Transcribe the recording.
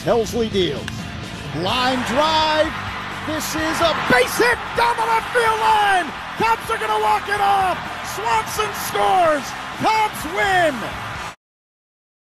Helsley deals. Line drive. This is a base hit down the left field line. Cubs are going to walk it off. Swanson scores. Cubs win.